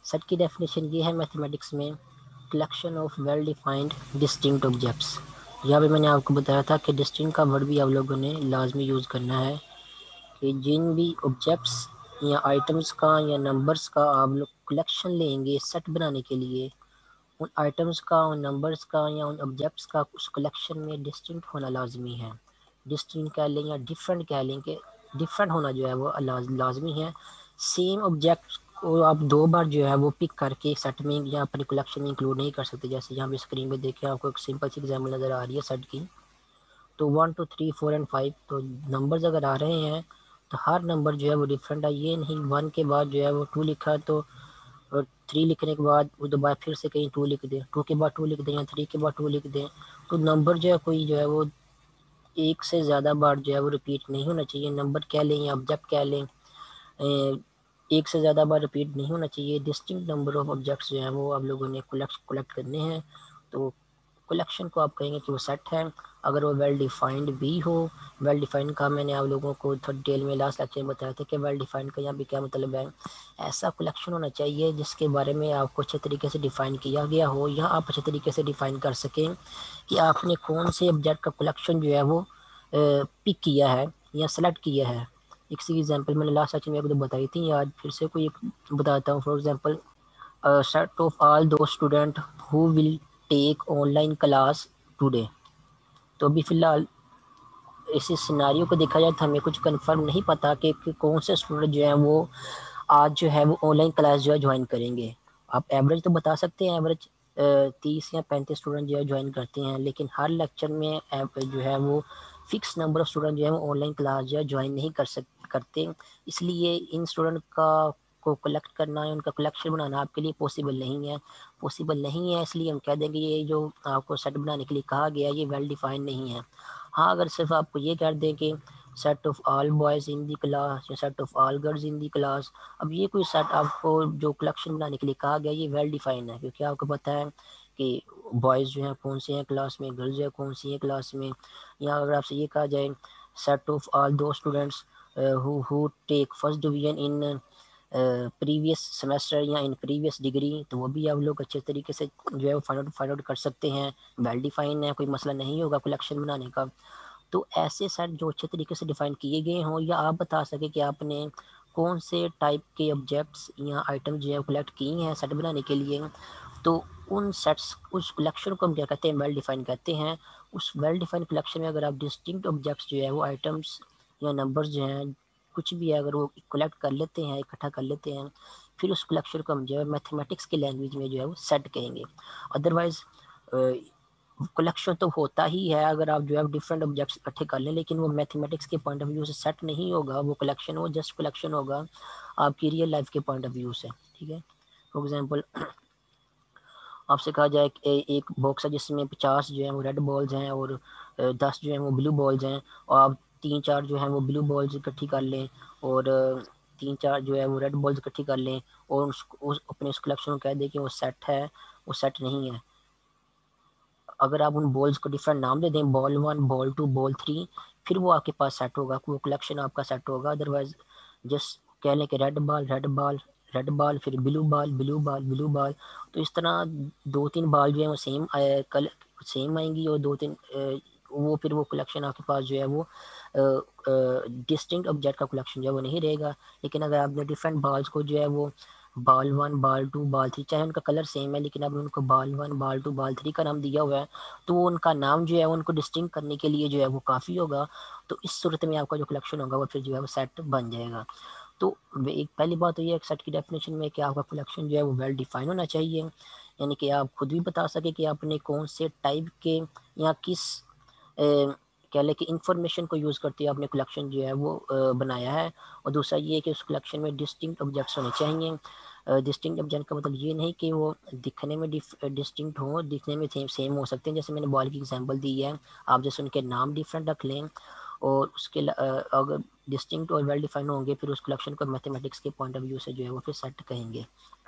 Set की definition ये है मैथमेटिक्स में, collection of well defined distinct objects. यहाँ पे मैंने आपको बताया था कि डिस्टिंक्ट का वर्ड भी आप लोगों ने लाजमी यूज़ करना है कि जिन भी ऑब्जेक्ट्स या आइटम्स का या नंबर्स का आप लोग कलेक्शन लेंगे सेट बनाने के लिए, उन आइटम्स का, उन नंबर्स का या उन ऑब्जेक्ट्स का उस कलेक्शन में डिस्टिंक्ट होना लाजमी है। डिस्टिंक्ट कह लें या डिफरेंट कह लें कि डिफरेंट होना जो है वो लाजमी है। सेम ऑब्जेक्ट को आप दो बार जो है वो पिक करके सेट में या अपनी कलेक्शन में इंक्लूड नहीं कर सकते। जैसे यहाँ पे स्क्रीन पे देखें, आपको एक सिंपल सी एग्जाम्पल नज़र आ रही है सेट की। तो 1 2 3 4 एंड 5 तो नंबर्स अगर आ रहे हैं तो हर नंबर जो है वो डिफरेंट है। ये नहीं 1 के बाद जो है वो 2 लिखा तो और 3 लिखने के बाद वो दोबारा फिर से कहीं 2 लिख दें, 2 के बाद 2 लिख दें या 3 के बाद 2 लिख दें। तो नंबर जो है कोई जो है वो एक से ज़्यादा बार जो है वो रिपीट नहीं होना चाहिए। नंबर कह लें या ऑब्जेक्ट कह लें, एक से ज़्यादा बार रिपीट नहीं होना चाहिए। डिस्टिंक्ट नंबर ऑफ ऑब्जेक्ट्स जो हैं वो आप लोगों ने कलेक्ट करने हैं। तो कलेक्शन को आप कहेंगे कि वो सेट है अगर वो वेल डिफाइंड भी हो। वेल डिफाइंड का मैंने आप लोगों को थोड़ी डिटेल में लास्ट लेक्चर में बताया था कि वेल डिफाइंड का यहाँ पे क्या मतलब है। ऐसा कलेक्शन होना चाहिए जिसके बारे में आपको अच्छे तरीके से डिफ़ाइन किया गया हो, या आप अच्छे तरीके से डिफ़ाइन कर सकें कि आपने कौन से ऑब्जेक्ट का कलेक्शन जो है वो पिक किया है या सेलेक्ट किया है। एक सी एग्जांपल मैंने लास्ट सेक्शन में आपको बताई थी, आज फिर से कोई बताता हूँ। For example, set of all those student who will take online class today. तो अभी फ़िलहाल इसी सिनारियो को देखा जाए तो हमें कुछ कंफर्म नहीं पता कि कौन से स्टूडेंट जो हैं वो आज जो है वो ऑनलाइन क्लास जो है ज्वाइन करेंगे। आप एवरेज तो बता सकते हैं, एवरेज 30 या 35 स्टूडेंट जो है ज्वाइन करते हैं, लेकिन हर लेक्चर में जो है वो फिक्स नंबर ऑफ स्टूडेंट जो है वो ऑनलाइन क्लास जो है ज्वाइन नहीं करते। इसलिए इन स्टूडेंट का को कलेक्ट करना है, उनका कलेक्शन बनाना आपके लिए पॉसिबल नहीं है। इसलिए हम कह देंगे ये जो आपको सेट बनाने के लिए कहा गया ये वेल डिफाइंड नहीं है। हाँ, अगर सिर्फ आपको ये कर दें कि set of all boys in the class या set of all girls in the class, अब ये कोई सेट आपको जो कलेक्शन बनाने के लिए कहा गया ये वेल डिफाइंड है, क्योंकि आपको पता है कि बॉयज़ जो हैं कौन से हैं क्लास में, गर्ल्स जो है कौन सी हैं क्लास में। या अगर आपसे ये कहा जाए set of all those students who take first division in previous semester या इन प्रीवियस डिग्री, तो वो भी आप लोग अच्छे तरीके से जो है वो फाइंड आउट कर सकते हैं। वेल डिफाइन है, कोई मसला नहीं होगा कलेक्शन बनाने का। तो ऐसे सेट जो अच्छे तरीके से डिफाइन किए गए हों, या आप बता सके कि आपने कौन से टाइप के ऑब्जेक्ट्स या आइटम जो है कलेक्ट किए हैं सेट बनाने के लिए, तो उन सेट्स उस कलेक्शन को हम क्या कहते हैं, वेल डिफाइन कहते हैं। उस वेल डिफाइन कलेक्शन में अगर आप डिस्टिंक्ट ऑब्जेक्ट्स जो है वो आइटम्स या नंबर्स जो हैं कुछ भी है अगर वो कलेक्ट कर लेते हैं, इकट्ठा कर लेते हैं, फिर उस कलेक्शन को हम जो है मैथमेटिक्स की लैंग्वेज में जो है वो सेट कहेंगे। अदरवाइज कलेक्शन तो होता ही है अगर आप जो है डिफरेंट ऑब्जेक्ट्स इकट्ठे कर लें, लेकिन वो मैथमेटिक्स के पॉइंट ऑफ व्यू से सेट नहीं होगा। वो कलेक्शन वो जस्ट कलेक्शन होगा आपकी रियल लाइफ के पॉइंट ऑफ व्यू से। ठीक है, फॉर एग्जांपल आपसे कहा जाए कि एक बॉक्स है जिसमें 50 जो है वो रेड बॉल्स हैं और 10 जो है वो ब्लू बॉल्स हैं, और आप 3 4 जो है वो ब्लू बॉल्स इकट्ठी कर लें और 3 4 जो है वो रेड बॉल्स इकट्ठी कर लें और अपने उस कलेक्शन को कह दें कि वो सेट है, वो सेट नहीं है। अगर आप उन बॉल्स को डिफरेंट नाम दे दें, बॉल 1 बॉल 2 बॉल 3, फिर वो आपके पास सेट होगा, वो कलेक्शन आपका सेट होगा। अदरवाइज जस्ट कह लें कि red ball red ball red ball, फिर blue ball blue ball blue ball, तो इस तरह 2 3 बॉल जो है वो सेम आएंगी और 2 3 वो फिर वो कलेक्शन आपके पास जो है वो डिस्टिंक्ट ऑब्जेक्ट का कलेक्शन जो है वो नहीं रहेगा। लेकिन अगर आपने डिफरेंट बॉल्स को जो है वो बॉल 1 बॉल 2 बॉल 3, चाहे उनका कलर सेम है लेकिन अब उनको बॉल 1 बॉल 2 बॉल 3 का नाम दिया हुआ है, तो वो उनका नाम जो है उनको डिस्टिंक्ट करने के लिए जो है वो काफ़ी होगा। तो इस सूरत में आपका जो कलेक्शन होगा वो फिर जो है वो सेट बन जाएगा। तो एक पहली बात तो ये है सेट की डेफिनेशन में कि आपका कलेक्शन जो है वो वेल डिफाइन होना चाहिए, यानी कि आप खुद भी बता सके कि आपने कौन से टाइप के या किस कह लें कि इंफॉर्मेशन को यूज़ करते हुए आपने कलेक्शन जो है वो बनाया है। और दूसरा ये है कि उस कलेक्शन में डिस्टिंक्ट ऑब्जेक्ट्स होने चाहिए। डिस्टिंक्ट ऑब्जेक्ट का मतलब ये नहीं कि वो दिखने में डिस्टिंक्ट हो, दिखने में सेम हो सकते हैं। जैसे मैंने बॉल की एग्जांपल दी है, आप जैसे उनके नाम डिफरेंट रख लें और उसके अगर डिस्टिंक्ट और वेल डिफाइंड होंगे फिर उस कलेक्शन को मैथमेटिक्स के पॉइंट ऑफ व्यू से जो है वो फिर सेट कहेंगे।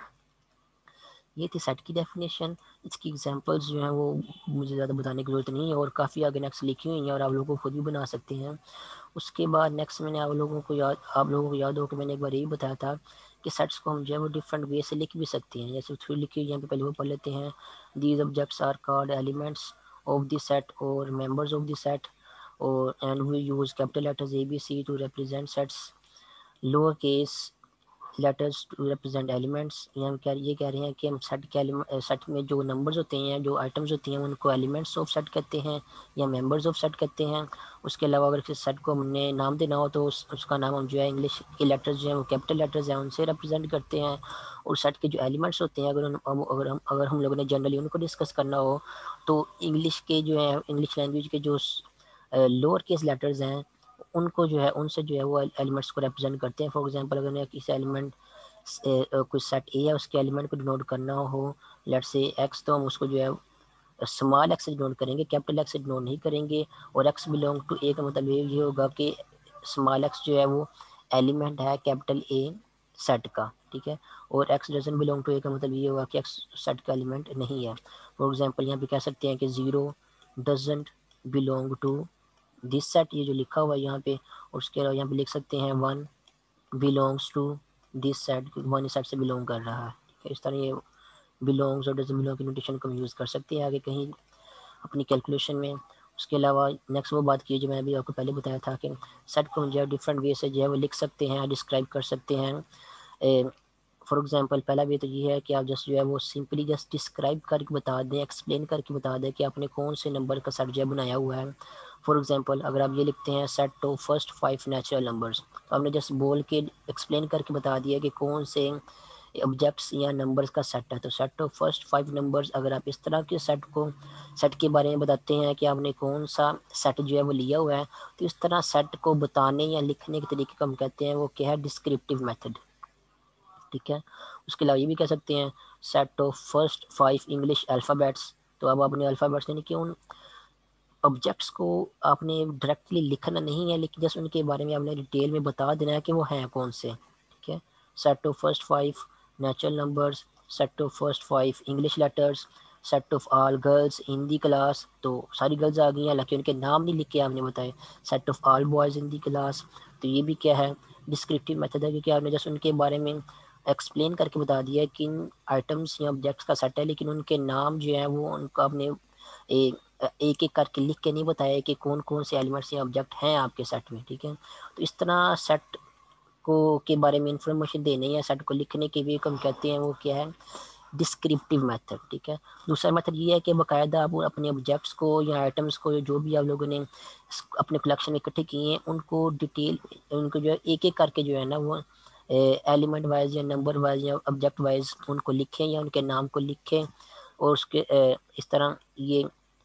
ये थी सेट की डेफिनेशन। इसकी एग्जांपल्स जो हैं वो मुझे ज़्यादा बताने की ज़रूरत नहीं है और काफ़ी आगे नेक्स्ट लिखी हुई हैं और आप लोगों को खुद भी बना सकते हैं। उसके बाद नेक्स्ट मैंने आप लोगों को याद हो कि मैंने एक बार यही बताया था कि सेट्स को हम जो है वो डिफरेंट वे से लिख भी सकते हैं। जैसे थ्रू लिखी हुई यहाँ पे पहले वो पढ़ लेते हैं। These objects are called elements of the set और मेंबर्स ऑफ द सेट, और and we use capital letters ABC to represent sets, lower case letters to represent elements. ये कह रहे हैं कि हम सेट के सेट में जो नंबर्स होते हैं, जो आइटम्स होती हैं, उनको एलिमेंट्स ऑफ सेट कहते हैं या मेंबर्स ऑफ सेट कहते हैं। उसके अलावा अगर किसी सेट को हमने नाम देना हो तो उसका नाम हम जो है इंग्लिश के लेटर्स जो हैं वो कैपिटल लेटर्स हैं उनसे रिप्रेजेंट करते हैं। और सेट के जो एलिमेंट्स होते हैं अगर हम लोगों ने जनरली उनको डिस्कस करना हो तो इंग्लिश के जो है इंग्लिश लैंग्वेज के जो लोअर केस लेटर्स हैं उनको जो है उनसे जो है वो एलिमेंट्स को रिप्रेजेंट करते हैं। फॉर एग्जांपल अगर किसी एलिमेंट कोई सेट ए है उसके एलिमेंट को डिनोट करना हो लेट से एक्स, तो हम उसको जो है स्मॉल एक्स से डिनोट करेंगे, कैपिटल एक्स से डिनोट नहीं करेंगे। और एक्स बिलोंग टू ए का मतलब ये होगा कि स्मॉल एक्स जो है वो एलिमेंट है कैपिटल ए सेट का, ठीक है। और x doesn't belong to A का मतलब ये होगा कि एक्स सेट का एलिमेंट नहीं है। फॉर एग्जांपल यहाँ पे कह सकते हैं कि 0 doesn't belong to this set, ये जो लिखा हुआ है यहाँ पे। और उसके अलावा यहाँ पे लिख सकते हैं 1 belongs to this set, one इस सेट से बिलोंग कर रहा है, ठीक है। इस तरह ये बिलोंग्स और डजन बिलोंग की नोटेशन को हम यूज़ कर सकते हैं आगे कहीं अपनी कैलकुलेशन में। उसके अलावा नेक्स्ट वो बात की जो मैं अभी आपको पहले बताया था कि सेट को जो है डिफरेंट वे से जो है वो लिख सकते हैं, डिस्क्राइब कर सकते हैं। फॉर एग्जांपल पहला वे तो ये है कि आप जस्ट जो है वो सिंपली जस्ट डिस्क्राइब करके बता दें, एक्सप्लेन करके बता दें कि आपने कौन से नंबर का सेट जो है बनाया हुआ है। फॉर एग्जांपल अगर आप ये लिखते हैं set of first 5 natural numbers, तो आपने जस्ट बोल के एक्सप्लेन करके बता दिया कि कौन से ऑब्जेक्ट्स या नंबर्स का सेट है। तो सेट ऑफ फर्स्ट 5 नंबर्स, अगर आप इस तरह के सेट के बारे में बताते हैं कि आपने कौन सा सेट जो है वो लिया हुआ है, तो इस तरह सेट को बताने या लिखने के तरीके को हम कहते हैं वो क्या है, डिस्क्रिप्टिव मेथड, ठीक है। उसके अलावा ये भी कह सकते हैं set of first 5 English alphabets, तो अब आपने अल्फ़ाबेट्स यानी कि उन ऑब्जेक्ट्स को आपने डायरेक्टली लिखना नहीं है, लेकिन जस्ट उनके बारे में आपने डिटेल में बता देना है कि वो हैं कौन से, ठीक है। Set of first 5 natural numbers, set of first 5 English letters, set of all girls in the class, तो सारी गर्ल्स आ गई हैं लेकिन उनके नाम नहीं लिख के आपने बताए। Set of all boys in the class, तो ये भी क्या है, डिस्क्रिप्टिव मेथड है, क्योंकि आपने जस्ट उनके बारे में एक्सप्लेन करके बता दिया है किन आइटम्स या ऑब्जेक्ट्स का सेट है, लेकिन उनके नाम जो है वो उनका आपने एक एक एक करके लिख के नहीं बताया कि कौन कौन से एलिमेंट्स या ऑब्जेक्ट हैं आपके सेट में, ठीक है। तो इस तरह सेट को के बारे में इंफॉर्मेशन देने या सेट को लिखने के भी हम कहते हैं वो क्या है, डिस्क्रिप्टिव मेथड, ठीक है। दूसरा मेथड ये है कि बाकायदा आप अपने ऑब्जेक्ट्स को या आइटम्स को जो भी आप लोगों ने अपने कलेक्शन में इकट्ठे किए हैं उनको डिटेल, उनको जो है एक एक करके जो है ना वो एलिमेंट वाइज या नंबर वाइज या ऑब्जेक्ट वाइज उनको लिखें या उनके नाम को लिखें। और उसके इस तरह ये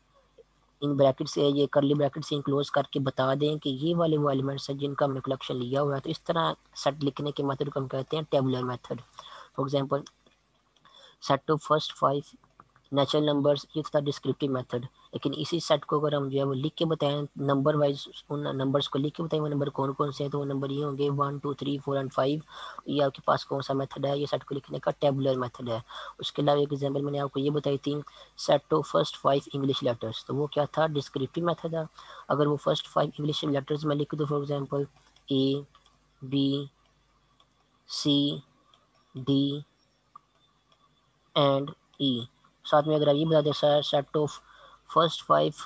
इन ब्रैकेट से, ये करली ब्रैकेट से इनक्लोज करके बता दें कि ये वाले वो एलिमेंट्स हैं जिनका हमने कलेक्शन लिया हुआ है। तो इस तरह सेट लिखने के मेथड को हम कहते हैं tabular method. For example set of first 5 natural numbers, ये था डिस्क्रिप्टिव मेथड। लेकिन इसी सेट को अगर हम जो है वो लिख के बताएं नंबर वाइज, उन नंबर्स को लिख के बताएं वो नंबर कौन कौन से हैं, तो वो नंबर ये होंगे 1 2 3 4 एंड 5। ये आपके पास कौन सा मेथड है, ये सेट को लिखने का टेबुलर मेथड है। उसके अलावा एक एग्जाम्पल मैंने आपको ये बताई थी set of first 5 English letters, तो वो क्या था, डिस्क्रिप्टिव मेथड था। अगर वो फर्स्ट 5 इंग्लिश लेटर्स में लिख दो, for example ABCD and E, साथ में अगर आप ये बता दें sir set of first 5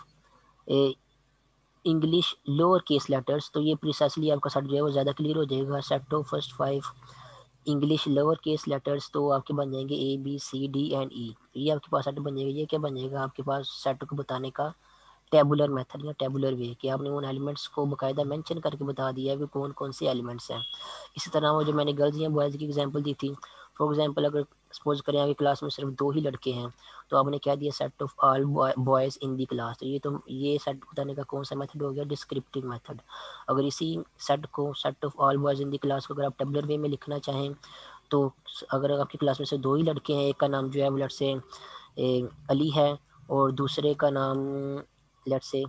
English lower case letters, तो ये प्रिसाइसली आपका सेट जो है वो ज़्यादा क्लियर हो जाएगा। Set of first 5 English lower case letters, तो आपके बन जाएंगे ABCD एंड ई, ये आपके पास सेट बन जाएगा। ये क्या बन जाएगा आपके पास सेट को बताने का टेबुलर मेथड या टेबुलर वे, कि आपने उन एलिमेंट्स को बाकायदा मेंशन करके बता दिया है कि कौन कौन से एलिमेंट्स हैं। इसी तरह वो जो मैंने गर्ल्स या बॉयज़ की एग्जांपल दी थी, फॉर एग्जांपल अगर सपोज करें आपकी क्लास में सिर्फ 2 ही लड़के हैं, तो आपने क्या दिया set of all boys in the class, तो ये सेट बताने का कौन सा मेथड हो गया, डिस्क्रिप्टिव मेथड। अगर इसी सेट को set of all boys in the class को अगर आप टेबुलर वे में लिखना चाहें, तो अगर आपकी क्लास में से 2 ही लड़के हैं, एक का नाम जो है वो लेट से अली है और दूसरे का नाम लेट से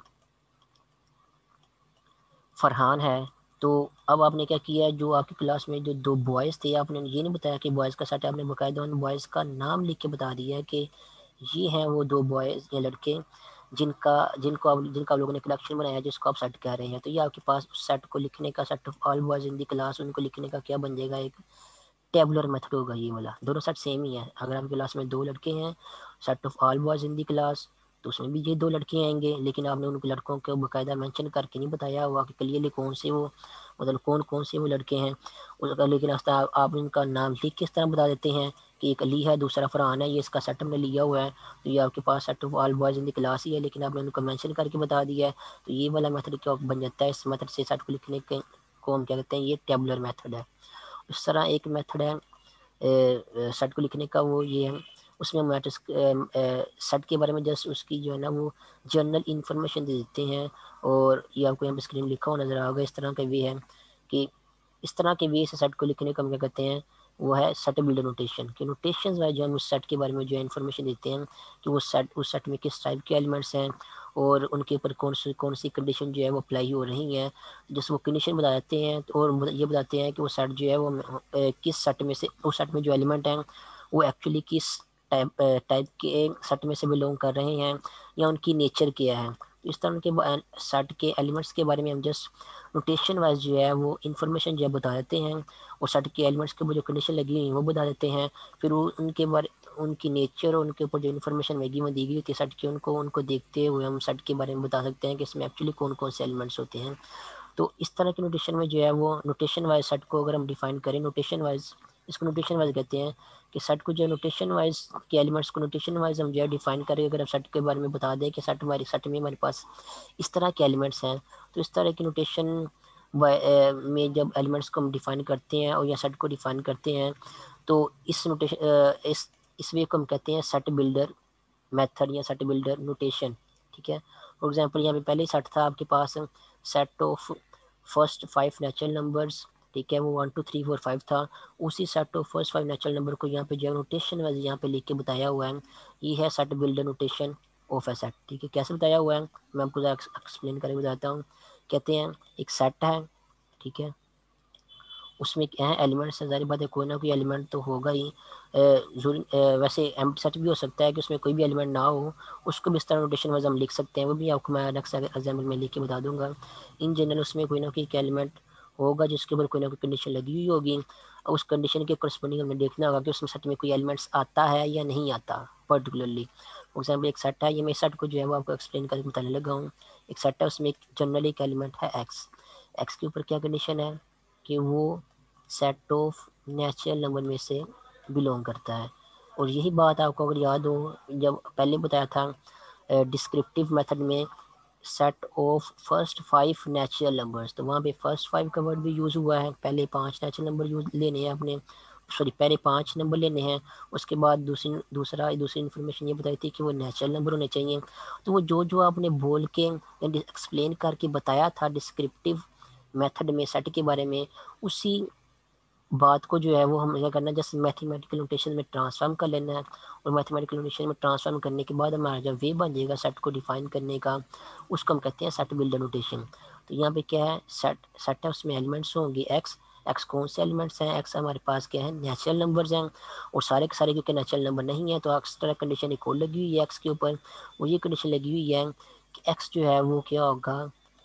फरहान है, तो अब आपने क्या किया, जो आपकी क्लास में जो 2 बॉयज़ थे, आपने ये नहीं बताया कि बॉयज़ का सेट है, आपने बाकायदा उन बॉयज़ का नाम लिख के बता दिया है कि ये हैं वो 2 बॉयज़ या लड़के जिनका आप लोगों ने कलेक्शन बनाया है, जिसको आप सेट कह रहे हैं। तो ये आपके पास उस सेट को लिखने का, set of all boys in the class, उनको लिखने का क्या बन जाएगा, एक टेबुलर मेथड होगा ये वाला। दोनों सेट सेम ही है। अगर आपकी क्लास में 2 लड़के हैं, set of all boys in the class, तो उसमें भी ये 2 लड़के आएंगे, लेकिन आपने उन लड़कों को बाकायदा मेंशन करके नहीं बताया हुआ कि क्लियरली कौन से वो, मतलब कौन कौन से वो लड़के हैं उसका। लेकिन आप इनका नाम लिख किस तरह बता देते हैं कि एक अली है, दूसरा फरहान है, ये इसका सेट हमने लिया हुआ है, तो ये आपके पास set of all boys in the class ही है, लेकिन आपने उनको मेंशन करके बता दिया है। तो ये वाला मेथड क्या बन जाता है, इस मेथड से सेट को लिखने के को हम क्या कहते हैं, ये टेबुलर मेथड है। इस तरह एक मेथड है सेट को लिखने का, वो ये है, उसमें मैट्रिक्स सेट के बारे में जस्ट उसकी जो है ना वो जनरल इंफॉर्मेशन दे देते हैं। और ये आपको यहाँ पे स्क्रीन लिखा हुआ नजर आएगा, इस तरह का वे है कि इस तरह के वे से सेट को लिखने का हम क्या कहते हैं, वो है सेट बिल्डर नोटेशन। कि नोटेशन वाइज जो हम उस सेट के बारे में जो है इन्फॉर्मेशन देते हैं कि वो सेट, उस सेट में किस टाइप के एलिमेंट्स हैं और उनके ऊपर कौन सी कंडीशन जो है वो अप्लाई हो रही है, जिस वो कंडीशन बता देते हैं। और ये बताते हैं कि वो सेट जो है वो किस सेट में से, उस सेट में जो एलिमेंट हैं वो एक्चुअली किस टाइप के सेट में से बिलोंग कर रहे हैं या उनकी नेचर क्या है। तो इस तरह के सेट के एलिमेंट्स के बारे में हम जस्ट नोटेशन वाइज जो है वो इन्फॉर्मेशन जो है बता देते हैं, और सेट के एलिमेंट्स के ऊपर जो कंडीशन लगी हुई है वो बता देते हैं। फिर वो उनके बारे, उनकी नेचर और उनके ऊपर जो इन्फॉर्मेशन मैगी में दी गई होती है सेट की, उनको देखते हुए हम सेट के बारे में बता सकते हैं कि इसमें एक्चुअली कौन कौन से एलिमेंट्स होते हैं। तो इस तरह के नोटेशन में जो है वो नोटेशन वाइज सेट को अगर हम डिफाइन करें, नोटेशन वाइज, इसको नोटेशन वाइज कहते हैं कि सेट को जो है नोटेशन वाइज के एलिमेंट्स को नोटेशन वाइज हम जो है डिफाइन करें। अगर हम सेट के बारे में बता दें कि सेट में हमारे पास इस तरह के एलिमेंट्स हैं, तो इस तरह की नोटेशन में जब एलिमेंट्स को हम डिफाइन करते हैं और या सेट को डिफाइन करते हैं, तो इस नोटेशन इस वे को हम कहते हैं सेट बिल्डर मेथड या सेट बिल्डर नोटेशन। ठीक है। फॉर एग्जांपल यहाँ पे पहले ही सेट था आपके पास, set of first 5 natural numbers, ठीक है, वो 1 2 3 4 5 था। उसी set of first 5 natural number को यहाँ पे जो नोटेशन वाइज यहाँ पे लिख के बताया हुआ है, ये है set builder notation of a set. ठीक है, कैसे बताया हुआ है मैं आपको एक्सप्लेन करके बताता हूँ। कहते हैं एक सेट है, ठीक है, उसमें क्या है एलिमेंट्स है, जारी बात है कोई ना कोई एलिमेंट तो होगा ही। वैसे एम्प्टी सेट भी हो सकता है कि उसमें कोई भी एलिमेंट ना हो, उसको भी इस तरह नोटेशन वाइज हम लिख सकते हैं, वो भी आपको मैं नेक्स्ट एग्जाम्पल में लिख के बता दूंगा। इन जनरल उसमें कोई ना कोई एलिमेंट होगा जिसके ऊपर कोई ना कोई कंडीशन लगी हुई होगी, और उस कंडीशन के करस्पॉन्डिंग हमें देखना होगा कि उसमें सेट में कोई एलिमेंट्स आता है या नहीं आता पर्टिकुलरली। फॉर एग्जाम्पल एक सेट है, ये मैं सेट को जो है वो आपको एक्सप्लेन करके बताने लगा हूँ। एक सेट है, उसमें एक जनरल एक एलिमेंट है एक्स। एक्स के ऊपर क्या कंडीशन है कि वो सेट ऑफ नेचुरल नंबर में से बिलोंग करता है। और यही बात आपको अगर याद हो, जब पहले बताया था डिस्क्रिप्टिव मेथड में set of first 5 natural numbers, तो वहाँ पे फर्स्ट 5 का वर्ड भी यूज़ हुआ है। पहले 5 नेचुरल नंबर यूज लेने हैं आपने, सॉरी पहले 5 नंबर लेने हैं, उसके बाद दूसरी इन्फॉर्मेशन ये बताई थी कि वो नेचुरल नंबर होने चाहिए। तो वो जो आपने बोल के एक्सप्लेन करके बताया था डिस्क्रिप्टिव मेथड में सेट के बारे में, उसी बात को जो है वो हम क्या करना है, जैसे मैथमेटिकल नोटेशन में ट्रांसफॉर्म कर लेना है। और मैथमेटिकल नोटेशन में ट्रांसफॉर्म करने के बाद हमारा जब वे बन जाएगा सेट को डिफाइन करने का, उसको हम कहते हैं सेट बिल्डर नोटेशन। तो यहाँ पे क्या है, सेट है, उसमें एलिमेंट्स होंगे एक्स। एक्स कौन से एलिमेंट्स हैं, एक्स हमारे पास क्या है नेचुरल नंबर्स हैं, और सारे के सारे क्योंकि नेचुरल नंबर नहीं है तो एक्स्ट्रा कंडीशन एक और लगी हुई है एक्स के ऊपर। वो ये कंडीशन लगी हुई है कि एक्स जो है वो क्या होगा,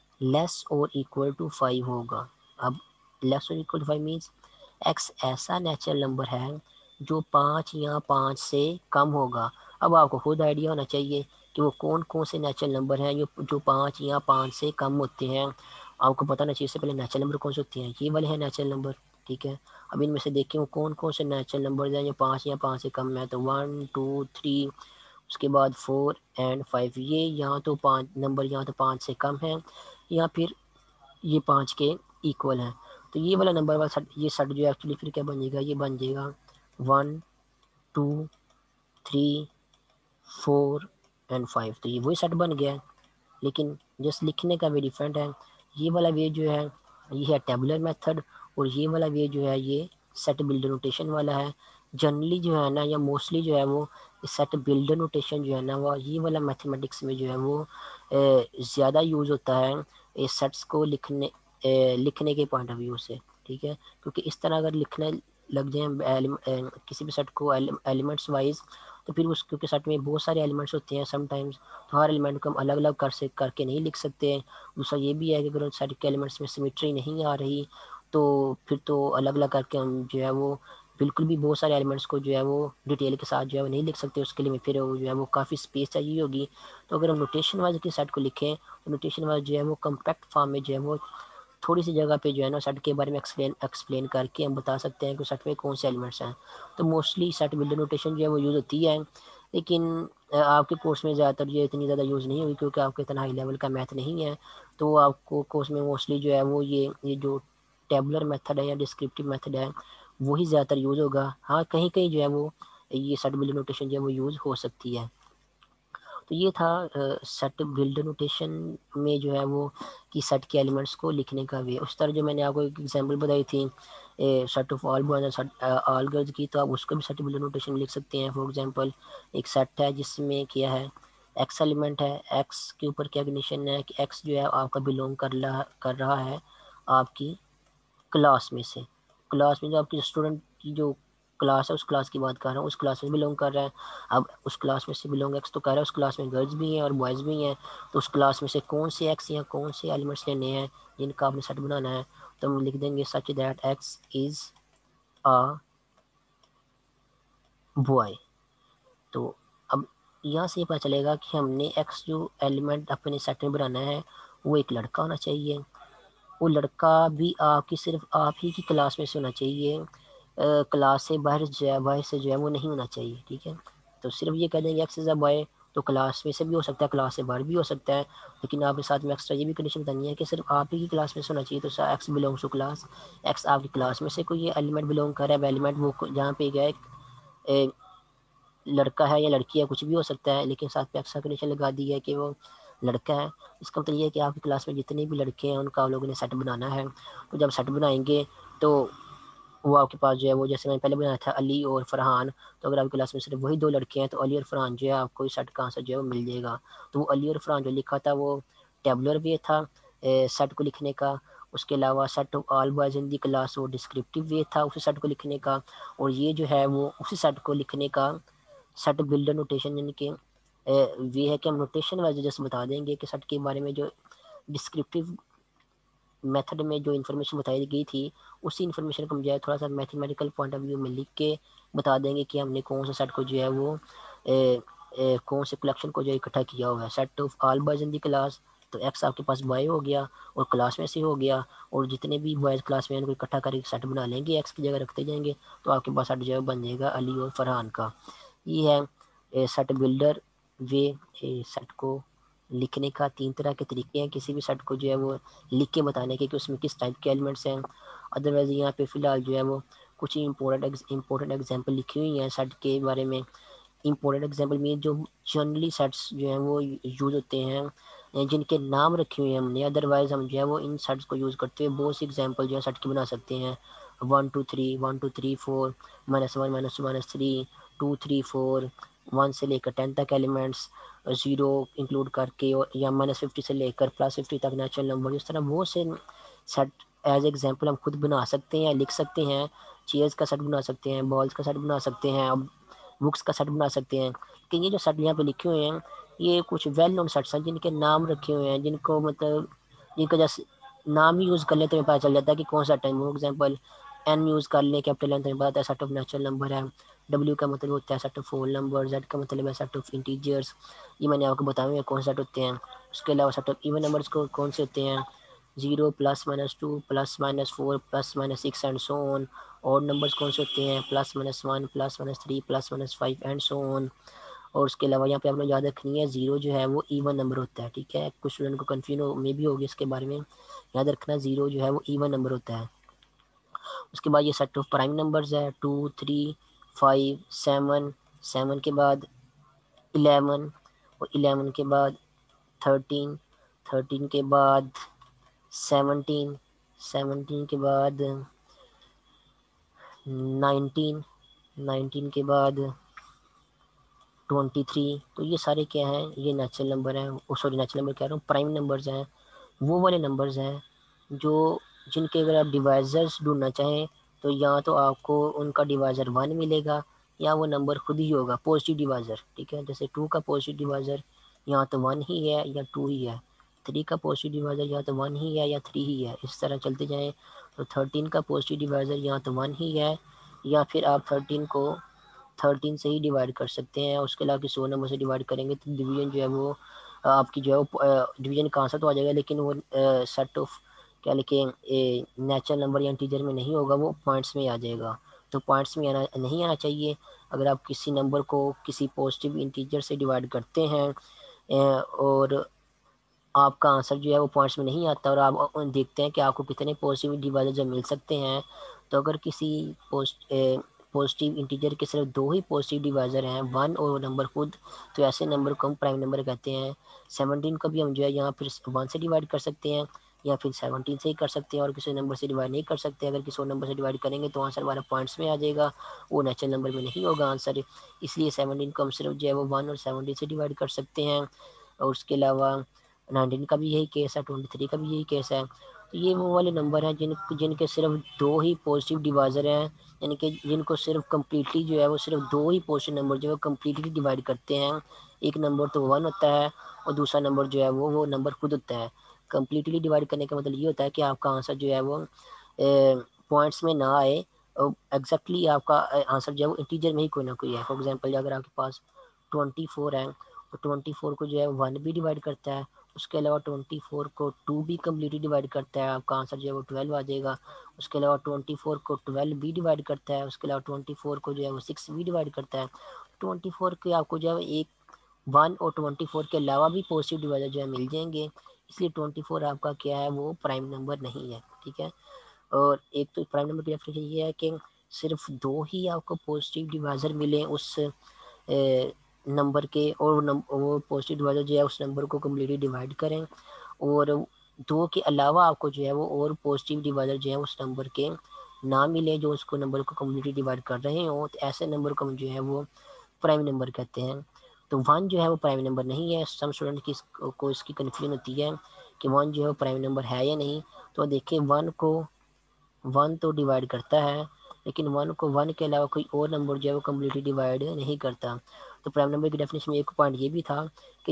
लेस और इक्वल टू 5 होगा। अब लेस और इक्वल टू 5 मीन्स एक्स ऐसा नेचुरल नंबर है जो 5 या 5 से कम होगा। अब आपको खुद आइडिया होना चाहिए कि वो कौन कौन से नेचुरल नंबर हैं जो 5 या 5 से कम होते हैं। आपको पता होना चाहिए इससे पहले नेचुरल नंबर कौन से होते हैं, ये वाले हैं नेचुरल नंबर। ठीक है, अब इनमें से देखें वो कौन कौन से नेचुरल नंबर हैं जो 5 या 5 से कम है। तो 1 2 3, उसके बाद 4 एंड 5, ये यहाँ तो 5 नंबर यहाँ तो 5 से कम है, या फिर ये 5 के इक्वल है। तो ये वाला नंबर वाला सेट, ये सेट जो एक्चुअली फिर क्या बन जाएगा, ये बन जाएगा 1 2 3 4 एंड 5। तो ये वही सेट बन गया है, लेकिन जस्ट लिखने का वे डिफरेंट है। ये वाला वे जो है ये है टेबुलर मेथड, और ये वाला वे जो है ये सेट बिल्डर नोटेशन वाला है। जनरली जो है ना या मोस्टली जो है वो सेट बिल्डर नोटेशन जो है ना वो ये वाला मैथमेटिक्स में जो है वो ज़्यादा यूज़ होता है इस सेट्स को लिखने के पॉइंट ऑफ व्यू से। ठीक है, क्योंकि इस तरह अगर लिखने लग जाए किसी भी सेट को एलिमेंट्स वाइज, तो फिर उस क्योंकि सेट में बहुत सारे एलिमेंट्स होते हैं समटाइम्स, तो हर एलिमेंट को हम अलग अलग करके नहीं लिख सकते। दूसरा ये भी है कि अगर सेट के एलिमेंट्स में सिमिट्री नहीं आ रही, तो फिर तो अलग अलग करके हम जो है वो बिल्कुल भी बहुत सारे एलिमेंट्स को जो है वो डिटेल के साथ जो है वो नहीं लिख सकते, उसके लिए फिर वो जो है वो काफ़ी स्पेस चाहिए होगी। तो अगर हम नोटेशन वाइज के सेट को लिखें तो नोटेशन वाइज जो है वो कम्पैक्ट फॉर्म में जो है वो थोड़ी सी जगह पे जो है ना सेट के बारे में एक्सप्लेन करके हम बता सकते हैं कि सेट में कौन से एलिमेंट्स हैं। तो मोस्टली सेट बिल्डर नोटेशन जो है वो यूज़ होती है, लेकिन आपके कोर्स में ज़्यादातर जो इतनी ज़्यादा यूज़ नहीं होगी क्योंकि आपके इतना हाई लेवल का मैथ नहीं है। तो आपको कोर्स में मोस्टली जो है वो ये जो टेबुलर मेथड है या डिस्क्रिप्टिव मेथड है वही ज़्यादातर यूज़ होगा। हाँ, कहीं कहीं जो है वो ये सेट बिल्डर नोटेशन जो है वो यूज़ हो सकती है। तो ये था सेट बिल्डर नोटेशन में जो है वो कि सेट के एलिमेंट्स को लिखने का वे। उस तरह जो मैंने आपको एक एग्जांपल बताई थी set of all boys all girls की, तो आप उसको भी सेट बिल्डर नोटेशन में लिख सकते हैं। फॉर एग्जांपल एक सेट है जिसमें क्या है, एक्स एलिमेंट है, एक्स के ऊपर क्या कंडीशन है कि एक्स जो है आपका बिलोंग कर रहा है आपकी क्लास में से। क्लास में जो आपकी स्टूडेंट की जो क्लास है उस क्लास की बात कर रहा हूँ, उस क्लास में बिलोंग कर रहा है। अब उस क्लास में से बिलोंग एक्स तो कर रहा है, उस क्लास में गर्ल्स भी हैं और बॉयज़ भी हैं। तो उस क्लास में से कौन से एक्स या कौन से एलिमेंट्स लेने हैं जिनका आपने सेट बनाना है, तो हम लिख देंगे such that x is a boy. तो अब यहाँ से ये पता चलेगा कि हमने एक्स जो एलिमेंट अपने सेट में बनाना है वो एक लड़का होना चाहिए। वो लड़का भी आपकी सिर्फ आप ही की क्लास में से होना चाहिए, क्लास से बाहर से जो है वो नहीं होना चाहिए, ठीक है। तो सिर्फ ये कह देंगे एक्स इज़ अ बॉय, तो क्लास में से भी हो सकता है, क्लास से बाहर भी हो सकता है, लेकिन आपके साथ में एक्स्ट्रा ये भी कंडीशन बतानी है कि सिर्फ आप ही की क्लास में से होना चाहिए। तो x belongs to class, x आपकी क्लास में से कोई ये एलिमेंट बिलोंग कर रहा है, एलिमेंट वो जहाँ पे गया लड़का है या लड़की है, कुछ भी हो सकता है, लेकिन साथ में एक्स्ट्रा कंडीशन लगा दी है कि वो लड़का है। इसका मतलब ये है कि आपकी क्लास में जितने भी लड़के हैं उनका आप लोगों ने सेट बनाना है। तो जब सेट बनाएंगे तो वो आपके पास जो है वो, जैसे मैंने पहले बनाया था अली और फरहान, तो अगर आपकी क्लास में सिर्फ वही दो लड़के हैं तो अली और फरहान जो है आपको इस सेट का आंसर जो है वो मिल जाएगा। तो वो अली और फरहान जो लिखा था वो टेबुलर वे था सेट को लिखने का। उसके अलावा set of all boys in the class वो डिस्क्रिप्टिव वे था उसी सेट को लिखने का। और ये जो है वो उसी सेट को लिखने का सेट बिल्डर नोटेशन, यानी कि वे है कि हम नोटेशन वाइज जैसे बता देंगे कि सेट के बारे में जो डिस्क्रिप्टिव मेथड में जो इन्फॉर्मेशन बताई गई थी उसी इन्फॉर्मेशन को हम जो है थोड़ा सा मैथमेटिकल पॉइंट ऑफ व्यू में लिख के बता देंगे कि हमने कौन सा सेट को जो है वो कौन से कलेक्शन को जो इकट्ठा किया हुआ है। Set of all boys in the class, तो एक्स आपके पास बॉय हो गया और क्लास में से हो गया, और जितने भी बॉयज़ क्लास में उनको इकट्ठा करके सेट बना लेंगे, एक्स की जगह रखते जाएंगे, तो आपके पास सेट जो है बन जाएगा अली और फरहान का। ये है सेट बिल्डर वे। सेट को लिखने का तीन तरह के तरीके हैं किसी भी सेट को जो है वो लिख के बताने के कि उसमें किस टाइप के एलिमेंट्स हैं। अदरवाइज यहाँ पे फ़िलहाल जो है वो कुछ ही इंपॉर्टेंट एग्जांपल लिखी हुई हैं सेट के बारे में। इंपॉर्टेंट एग्जांपल में जो जनरली सेट्स जो हैं वो यूज़ होते हैं जिनके नाम रखे हुए हैं हमने, अदरवाइज हम जो है वो इन सेट्स को यूज़ करते हुए बहुत सी एग्जांपल जो है सेट की बना सकते हैं। 1 2 3 1 2 3 4 -1 -2 -3 2 3 4 1 से लेकर 10 तक एलिमेंट्स, ज़ीरो इंक्लूड करके, और या -50 से लेकर +50 तक नेचुरल नंबर। इस तरह बहुत से सेट एज एग्जांपल हम खुद बना सकते हैं, लिख सकते हैं। चेयर्स का सेट बना सकते हैं, बॉल्स का सेट बना सकते हैं, अब बुक्स का सेट बना सकते हैं। कि ये जो सेट यहाँ पे लिखे हुए हैं ये कुछ वेल नोन सेट्स हैं जिनके नाम रखे हुए हैं, जिनको मतलब जिनका जैसे नाम ही यूज़ कर लेते हैं पता चल जाता है कि कौन सा time. For example N use कर लें, कैपिटल एन, तो पता है सेट ऑफ नेचुरल नंबर है। डब्ल्यू का मतलब होता है set of whole number, Z का मतलब है सेट ऑफ इंटीजर्स। ये मैंने आपको बताया कौन सेट होते हैं। उसके अलावा सेट ऑफ इवन नंबर्स को कौन से होते हैं, 0 +-2 +-4 +-6 एंड सो ऑन। और नंबर्स कौन से होते हैं, +-1 +-3 +-5 एंड सो ऑन। और उसके अलावा यहाँ पे आपने याद रखनी है ज़ीरो जो है वो इवन नंबर होता है, ठीक है। कुछ स्टूडेंट को कन्फ्यूजन में भी होगी इसके बारे में, याद रखना ज़ीरो जो है वो इवन नंबर होता है। उसके बाद ये सेट ऑफ प्राइम नंबर्स है 2 3 5 7, 7 के बाद 11, और 11 के बाद 13, 13 के बाद 17, 17 के बाद 19, 19 के बाद 23। तो ये सारे क्या हैं, ये नेचुरल नंबर हैं, सॉरी नेचुरल नंबर कह रहा हूँ, प्राइम नंबर्स हैं। वो वाले नंबर्स हैं जो जिनके अगर आप डिवाइजर्स ढूंढना चाहें तो या तो आपको उनका डिवाइज़र 1 मिलेगा या वो नंबर खुद ही होगा पॉजिटिव डिवाइज़र, ठीक है। जैसे 2 का पॉजिटिव डिवाइज़र या तो 1 ही है या 2 ही है। 3 का पॉजिटिव डिवाइज़र या तो 1 ही है या 3 ही है, इस तरह चलते जाएँ। तो 13 का पॉजिटिव डिवाइज़र या तो 1 ही है या फिर आप 13 को 13 से ही डिवाइड कर सकते हैं। उसके अलावा किसी और नंबर से डिवाइड करेंगे तो डिवीजन जो है वो आपकी जो है वो डिवीजन का आंसर तो आ जाएगा, लेकिन वो सेट ऑफ क्या लिखें नेचुरल नंबर या इंटीजर में नहीं होगा, वो पॉइंट्स में आ जाएगा। तो पॉइंट्स में आना नहीं आना चाहिए। अगर आप किसी नंबर को किसी पॉजिटिव इंटीजर से डिवाइड करते हैं और आपका आंसर जो है वो पॉइंट्स में नहीं आता और आप देखते हैं कि आपको कितने पॉजिटिव डिवाइजर जब मिल सकते हैं, तो अगर किसी पॉजिटिव इंटीजर के सिर्फ दो ही पॉजिटिव डिवाइजर हैं, वन और नंबर खुद, तो ऐसे नंबर को हम प्राइम नंबर कहते हैं। 17 को भी हम जो है यहाँ फिर 1 से डिवाइड कर सकते हैं या फिर 17 से ही कर सकते हैं, और किसी नंबर से डिवाइड नहीं कर सकते। अगर किसी और नंबर से डिवाइड करेंगे तो आंसर हमारा पॉइंट्स में आ जाएगा, वो नेचुरल नंबर में नहीं होगा आंसर। इसलिए 17 को हम सिर्फ जो है वो 1 और 17 से डिवाइड कर सकते हैं। और उसके अलावा 19 का भी यही केस है, 23 का भी यही केस है। तो ये वो वाले नंबर हैं जिनके सिर्फ दो ही पॉजिटिव डिवाइजर हैं, यानी कि जिनको सिर्फ कम्प्लीटली जो है वो सिर्फ दो ही पॉजिटिव नंबर जो है कम्प्लीटली डिवाइड करते हैं। एक नंबर तो 1 होता है और दूसरा नंबर जो है वो नंबर खुद होता है। कम्प्लीटली डिवाइड करने का मतलब ये होता है कि आपका आंसर जो है वो पॉइंट्स में ना आए, एग्जैक्टली आपका आंसर जो है वो इंटीजर में ही कोई ना कोई है। फॉर एग्जाम्पल अगर आपके पास 24 है तो 24 को जो है 1 भी डिवाइड करता है, उसके अलावा 24 को 2 भी कम्प्लीटली डिवाइड करता है, आपका आंसर जो है वो 12 आ जाएगा। उसके अलावा 24 को 12 भी डिवाइड करता है, उसके अलावा 24 को जो है वो 6 भी डिवाइड करता है। 24 के आपको जो है एक 1 और 24 के अलावा भी पॉजिटिव डिवाइजर जो है मिल जाएंगे, इसलिए 24 आपका क्या है वो प्राइम नंबर नहीं है। ठीक है। और एक तो प्राइम नंबर की डेफिनेशन ये है कि सिर्फ दो ही आपको पॉजिटिव डिवाइजर मिले उस नंबर के, और वो पॉजिटिव डिवाइजर जो है उस नंबर को कम्प्लीटली डिवाइड करें, और दो के अलावा आपको जो है वो और पॉजिटिव डिवाइजर जो है उस नंबर के ना मिले जो उसको नंबर को कम्प्लीटली डिवाइड कर रहे हो, तो ऐसे नंबर को हम जो है वो प्राइम नंबर कहते हैं। तो 1 जो है वो प्राइम नंबर नहीं है। सम स्टूडेंट को इसकी कन्फ्यूजन होती है कि 1 जो है वो प्राइम नंबर है या नहीं। तो देखिए 1 को 1 तो डिवाइड करता है, लेकिन 1 को 1 के अलावा कोई और नंबर जो है वो कम्प्लीटली डिवाइड नहीं करता। तो प्राइम नंबर की डेफिनेशन में एक पॉइंट ये भी था कि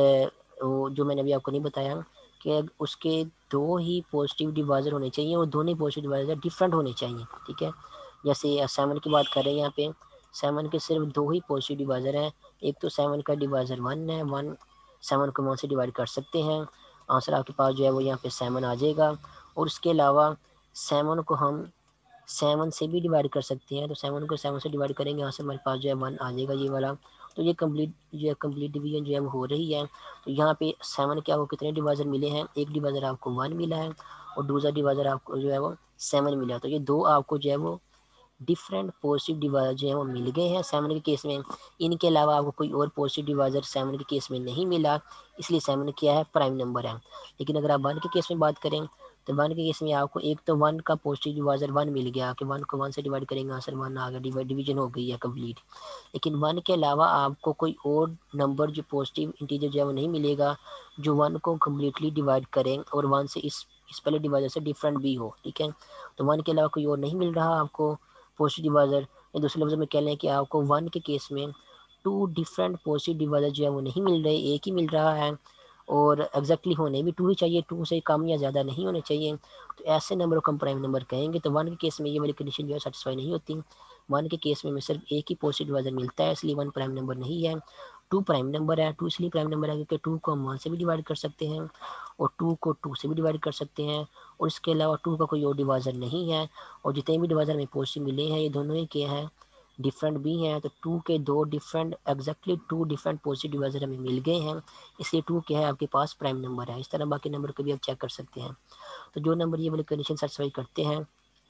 वो जो मैंने अभी आपको नहीं बताया कि उसके दो ही पॉजिटिव डिवाइजर होने चाहिए और दोनों पॉजिटिव डिवाइजर डिफरेंट होने चाहिए। ठीक है। जैसे 7 की बात कर रहे हैं यहाँ पे, 7 के सिर्फ दो ही पॉजिटिव डिवाइजर हैं। एक तो 7 का डिवाइजर 1 है, 1 7 को 1 से डिवाइड कर सकते हैं, आंसर आपके पास जो है वो यहाँ पे 7 आ जाएगा। और उसके अलावा 7 को हम 7 से भी डिवाइड कर सकते हैं, तो 7 को 7 से डिवाइड करेंगे, यहाँ से हमारे पास जो है 1 आ जाएगा ये वाला। तो ये कंप्लीट डिवीजन जो है वो हो रही है। तो यहाँ पे 7 के आपको कितने डिवाइजर मिले हैं, एक डिवाइजर आपको 1 मिला है और दूसरा डिवाइजर आपको जो है वो 7 मिला है। तो ये दो आपको जो है वो डिफरेंट पॉजिटिव डिवाइजर जो है वो मिल गए हैं 7 के केस में। इनके अलावा आपको कोई और पॉजिटिव डिवाइजर 7 के केस में नहीं मिला, इसलिए 7 क्या है प्राइम नंबर है। लेकिन अगर आप 1 के केस में बात करें तो 1 के केस में आपको एक तो 1 का पॉजिटिव डिवाइजर 1 मिल गया कि 1 को 1 से डिवाइड करेंगे आंसर 1 आ गया, डिवीजन हो गई है कंप्लीट। लेकिन 1 के अलावा आपको कोई और नंबर जो पॉजिटिव इंटीजर जो है वो नहीं मिलेगा जो 1 को कम्प्लीटली डिवाइड करें और 1 से इस पहले डिवाइजर से डिफरेंट भी हो। ठीक है। तो 1 के अलावा कोई और नहीं मिल रहा आपको पॉजिटिव डिवाइजर, या दूसरे लफ्ज़ में कह लें कि आपको 1 के केस में 2 डिफरेंट पॉजिटिव डिवाइजर जो है वो नहीं मिल रहे, एक ही मिल रहा है। और एग्जैक्टली होने भी 2 ही चाहिए, 2 से कम या ज़्यादा नहीं होने चाहिए। तो ऐसे नंबर को हम प्राइम नंबर कहेंगे। तो 1 के केस में ये वाली कंडीशन जो है सेटिस्फाई नहीं होती। 1 के केस में हमें सिर्फ एक ही पॉजिटिव डिवाइजर मिलता है, इसलिए 1 प्राइम नंबर नहीं है। 2 प्राइम नंबर है। 2 इसलिए प्राइम नंबर है क्योंकि 2 को हम 1 से भी डिवाइड कर सकते हैं और 2 को 2 से भी डिवाइड कर सकते हैं, और इसके अलावा 2 का कोई और डिवाइजर नहीं है। और जितने भी डिवाइजर हमें पॉजिटिव मिले हैं ये दोनों ही क्या है डिफरेंट भी हैं। तो 2 के दो different exactly 2 different positive divisor हमें मिल गए हैं, इसलिए 2 क्या है आपके पास प्राइम नंबर है। इस तरह बाकी नंबर को भी आप चेक कर सकते हैं। तो जो नंबर ये वाली कंडीशन सेटिस्फाई करते हैं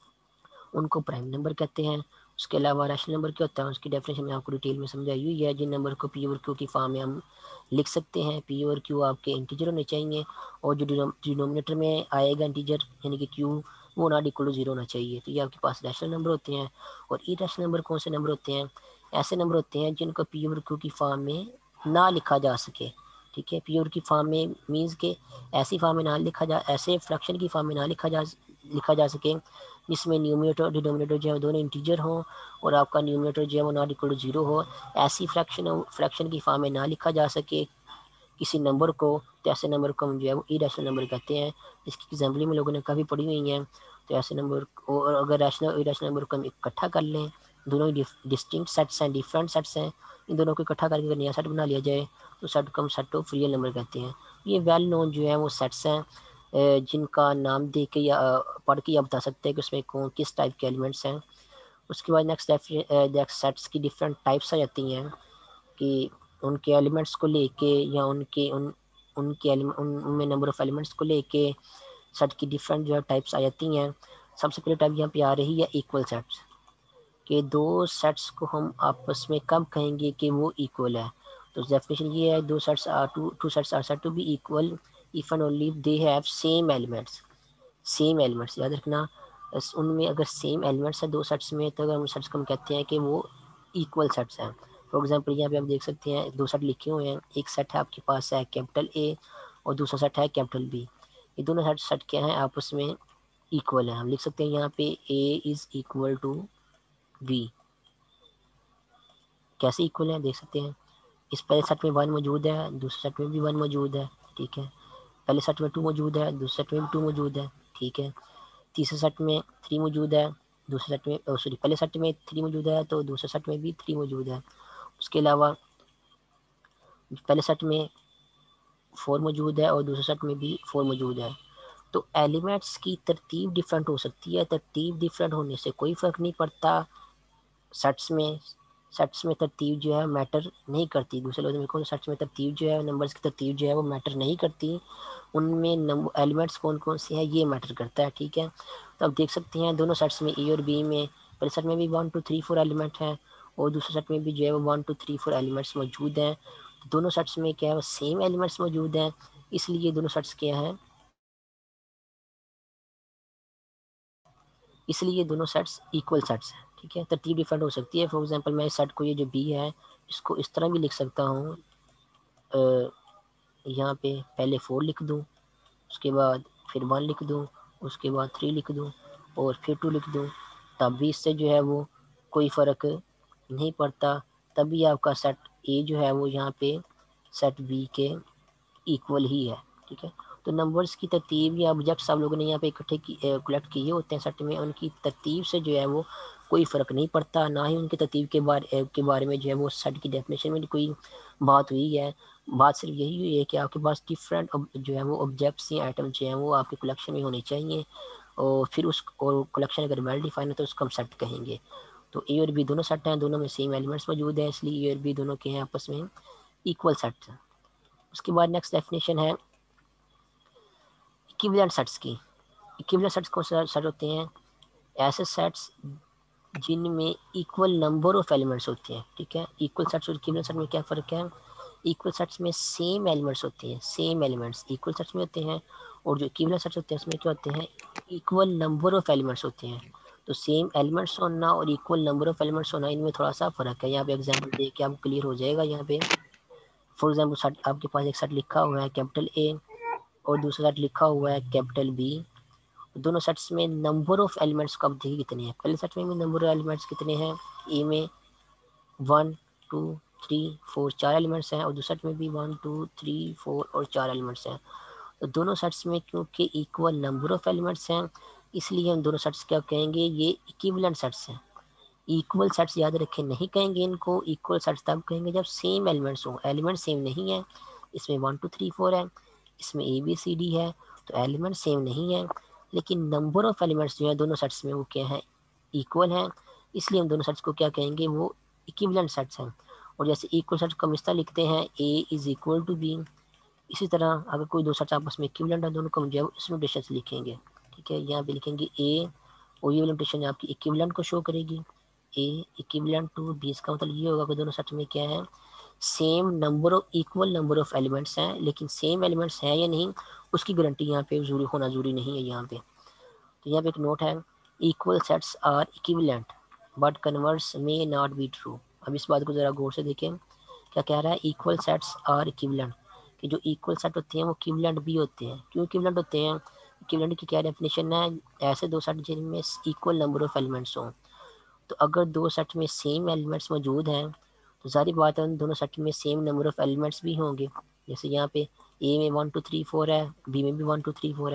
उनको प्राइम नंबर कहते हैं। उसके अलावा रैशनल नंबर क्या होता है उसकी डेफिनेशन मैं आपको डिटेल में समझाई हुई है। जिन नंबर को पी और क्यू की फॉर्म में हम लिख सकते हैं, पी और क्यू आपके इंटीजर होने चाहिए, और जो डिनोमिनेटर में आएगा इंटीजर यानी कि क्यू वो नॉट इक्वल टू 0 होना चाहिए। तो ये आपके पास रैशनल नंबर होते हैं। और इरेशनल नंबर कौन से नंबर होते हैं, ऐसे नंबर होते हैं जिनको पी और क्यू की फॉर्म में ना लिखा जा सके। ठीक है। पी और की फॉर्म में मीन्स के ऐसी फॉर्म में ना लिखा जा, ऐसे फ्रैक्शन की फॉर्म में ना लिखा जा सके जिसमें न्यूमरेटर और डिनोमिनेटर जो है दोनों इंटीजर हो और आपका न्यूमरेटर जो है वो नॉट इक्वल टू 0 हो। ऐसी फ्रैक्शन की फॉर्म में ना लिखा जा सके किसी नंबर को, तो ऐसे नंबर को हम जो है वो इरेशनल नंबर कहते हैं। इसकी एग्जाम्पल में लोगों ने काफ़ी पढ़ी हुई हैं। तो ऐसे नंबर, और अगर रैशनल और इरेशनल नंबर को हम इकट्ठा कर लें, दोनों ही डिस्टिंक्ट सेट्स हैं, डिफरेंट सेट्स हैं, इन दोनों को इकट्ठा करके अगर नया सेट बना लिया जाए तो सेट को हम सेट ऑफ रियल नंबर कहते हैं। ये वेल नोन जो है वो सेट्स हैं, जिनका नाम दे के या पढ़ के या बता सकते हैं कि उसमें कौन किस टाइप के एलिमेंट्स हैं। उसके बाद नेक्स्ट सेट्स की डिफरेंट टाइप्स आ जाती हैं कि उनके एलिमेंट्स को लेके या उनमें नंबर ऑफ एलिमेंट्स को लेके सेट की डिफरेंट जो है टाइप्स आ जाती हैं। सबसे पहले टाइप यहाँ पे आ रही है इक्वल सेट्स, कि दो सेट्स को हम आपस में कब कहेंगे कि वो इक्वल है। तो डेफिनेशन ये है, दो sets are two sets are said to be equal if and only they have same elements. Same elements याद रखना, उनमें अगर सेम एलिमेंट्स है दो सेट्स में तो अगर हम सेट्स को हम कहते हैं कि वो इक्वल सेट्स हैं। फॉर एग्जांपल यहाँ पे आप देख सकते हैं दो सेट लिखे हुए हैं, एक सेट है आपके पास है कैपिटल ए और दूसरा सेट है कैपिटल बी। ये दोनों सेट क्या है, आपस में इक्वल है। हम लिख सकते हैं यहाँ पे A is equal to B. कैसे इक्वल है देख सकते हैं, इस पहले सेट में वन मौजूद है, दूसरे सेट में भी वन मौजूद है, ठीक है। पहले सेट में टू मौजूद है, दूसरे सेट में भी टू मौजूद है, ठीक है। तीसरे सेट में थ्री मौजूद है, दूसरे सेट में सॉरी पहले सेट में थ्री मौजूद है तो दूसरे सेट में भी थ्री मौजूद है। उसके अलावा पहले सेट में फोर मौजूद है और दूसरे सेट में भी फोर मौजूद है। तो एलिमेंट्स की तरतीब डिफरेंट हो सकती है, तरतीब डिफरेंट होने से कोई फ़र्क नहीं पड़ता। सेट्स में तरतीब जो है मैटर नहीं करती। दूसरे लफ्ज़ में कहूँ, सेट्स में तरतीब जो है, नंबर्स की तरतीब जो है वो मैटर नहीं करती। उनमें एलिमेंट्स कौन कौन से हैं ये मैटर करता है, ठीक है। तो आप देख सकते हैं दोनों सेट्स में ए और बी में, पहले सेट में भी 1 2 3 4 एलिमेंट हैं और दूसरे सेट में भी जो है वो 1 2 3 4 एलिमेंट्स मौजूद हैं। दोनों सेट्स में क्या है वो सेम एलिमेंट्स मौजूद हैं, इसलिए दोनों सेट्स क्या हैं, इसलिए दोनों सेट्स इक्वल सेट्स हैं, ठीक है। तरतीब डिफरेंट हो सकती है। फॉर एग्जांपल मैं इस सेट को, ये जो बी है, इसको इस तरह भी लिख सकता हूँ, यहाँ पे पहले 4 लिख दूँ, उसके बाद फिर 1 लिख दूँ, उसके बाद 3 लिख दूँ और फिर 2 लिख दूँ, तब भी इससे जो है वो कोई फ़र्क नहीं पड़ता। तभी आपका सेट ए जो है वो यहाँ पे सेट बी के इक्वल ही है, ठीक है। तो नंबर्स की तरतीब या ऑब्जेक्ट्स आप लोगों ने यहाँ पे इकट्ठे कलेक्ट किए होते हैं सेट में, उनकी तरतीब से जो है वो कोई फ़र्क नहीं पड़ता, ना ही उनकी तरतीब के बारे में जो है वो सेट की डेफिनेशन में कोई बात हुई है। बात सिर्फ यही हुई है कि आपके पास डिफरेंट जो है वो ऑब्जेक्ट्स या आइटम जो हैं वो आपके कलेक्शन में होने चाहिए, और फिर उस और कलेक्शन अगर वेल डिफाइन है तो उसको हम सेट कहेंगे। तो ए और बी दोनों सेट हैं, दोनों में सेम एलिमेंट्स मौजूद हैं, इसलिए ए और बी दोनों के हैं आपस में इक्वल सेट हैं। उसके बाद नेक्स्ट डेफिनेशन है इक्विवेलेंट सेट्स की। इक्विवेलेंट सेट्स कौन से सेट होते हैं, ऐसे सेट्स जिनमें इक्वल नंबर ऑफ एलिमेंट्स होते हैं, ठीक है। इक्वल सेट्स और इक्विवेलेंट सेट में क्या फ़र्क है, इक्वल सेट्स में सेम एलिमेंट्स होते हैं, सेम एलिमेंट्स इक्वल सेट्स में होते हैं, और जो इक्विवेलेंट सेट्स होते हैं उसमें क्या होते हैं, इक्वल नंबर ऑफ एलिमेंट्स होते हैं। तो सेम एलिमेंट्स होना और इक्वल नंबर ऑफ एलिमेंट्स होना, इनमें थोड़ा सा फ़र्क है। यहाँ पे एग्जांपल दे के आपको क्लियर हो जाएगा। यहाँ पे फॉर एग्जांपल सेट, आपके पास एक सेट लिखा हुआ है कैपिटल ए और दूसरा सेट लिखा हुआ है कैपिटल बी। दोनों सेट्स में नंबर ऑफ एलिमेंट्स को आप देखिए कितने हैं। पहले सेट में भी नंबर ऑफ एलिमेंट्स कितने हैं, ए में 1 2 3 4 4 एलिमेंट्स हैं और दूसरे सेट में भी 1 2 3 4 और 4 एलिमेंट्स हैं। तो दोनों सेट्स में क्योंकि इक्वल नंबर ऑफ एलिमेंट्स हैं, इसलिए हम दोनों सेट्स क्या कहेंगे, ये इक्विवेलेंट सेट्स हैं। इक्वल सेट्स याद रखें नहीं कहेंगे इनको, इक्वल सेट्स तब कहेंगे जब सेम एलिमेंट्स हों। एलिमेंट सेम नहीं है, इसमें 1 2 3 4 है, इसमें ए बी सी डी है, तो एलिमेंट सेम नहीं है, लेकिन नंबर ऑफ एलिमेंट्स जो है दोनों सेट्स में वो क्या है, इक्वल है, इसलिए हम दोनों सेट्स को क्या कहेंगे, वो इक्विवेलेंट सेट्स हैं। और जैसे इक्वल सेट्स को हम इस तरह लिखते हैं, A is equal to B, इसी तरह अगर कोई दो सेट्स आपस में इक्विवेलेंट है, दोनों को हम जो है इस नोटेशन से लिखेंगे, ठीक है। यहाँ पे लिखेंगे ए, और ये नोटेशन आपकी इक्विवेलेंट को शो करेगी, ए इक्विवेलेंट टू बी। इसका मतलब ये होगा कि दोनों सेट में क्या है, same number of equal number of elements हैं, लेकिन सेम एलिमेंट्स हैं या नहीं उसकी गारंटी यहाँ पे जरूरी होना जरूरी नहीं है यहाँ पे। तो यहाँ पे एक नोट है, equal sets are equivalent but converse may not be true. अब इस बात को ज़रा गौर से देखें, क्या कह रहा है, इक्वल सेट्स आर इक्विवेलेंट, कि जो इक्वल सेट होते हैं वो इक्विवेलेंट भी होते हैं। क्यों इक्विवेलेंट होते हैं, इक्विवेलेंट की क्या डेफिनेशन है, ऐसे दो सेट जिनमें इक्वल नंबर ऑफ एलिमेंट्स हों। तो अगर दो सेट में सेम एलिमेंट्स मौजूद हैं तो सारी बात है उन दोनों सेट में सेम नंबर ऑफ एलिमेंट्स भी होंगे। जैसे यहाँ पे ए में 1 2 3 4 है, बी में भी 1 2 3 4 है,